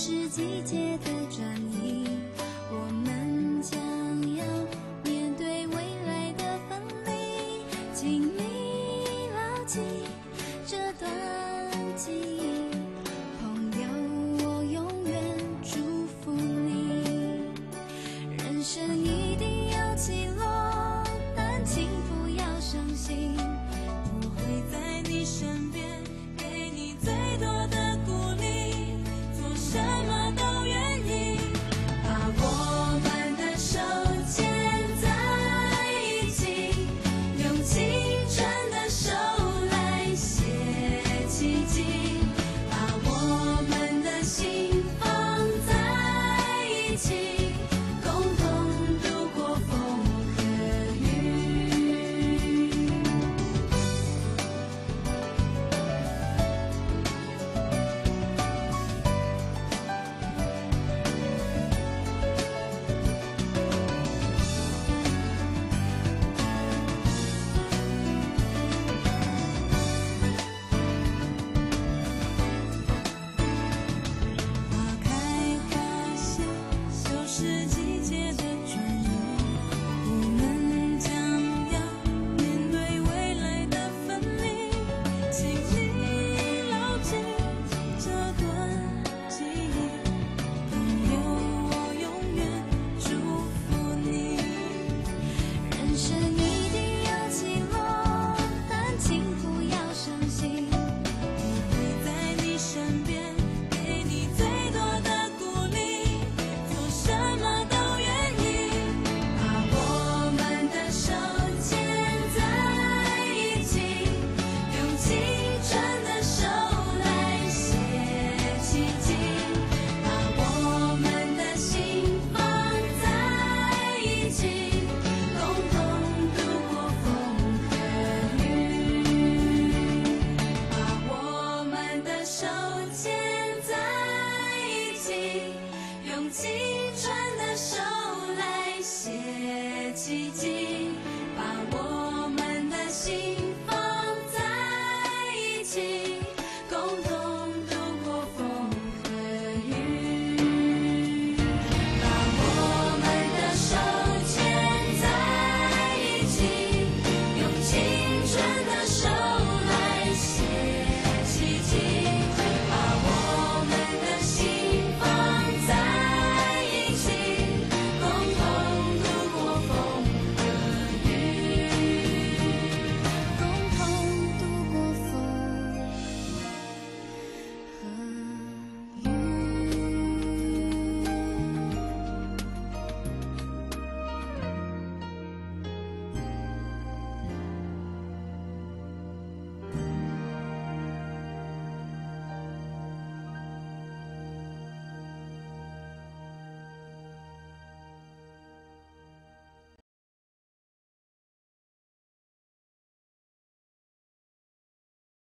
是季节的转移，我们将要面对未来的分离，请你牢记这段记忆，朋友，我永远祝福你。人生一定有起落，但请不要伤心，我会在你身边，给你最多的鼓励，做什么都愿意，把我们的手牵在一起，用青春的手来写奇迹，把我们的心放在一起，共同度过风和雨。花开花谢，就是季节的转移，我们将要面对未来的分离，请你牢记这段记忆，朋友，我永远祝福你。人生一定有起落，但请不要伤心，我会在你身边，给你最多的鼓励，做什么都愿意，把我们的手牵在一起，用青春的手来写奇迹，把我们的心放在一起，共同度过风和雨，把我们的手牵在一起，用青春的手来写奇迹，把我们的心放在一起，共同度过风和雨，把我们的手牵在一起，用青春的手来写奇迹，把我们的心放在一起，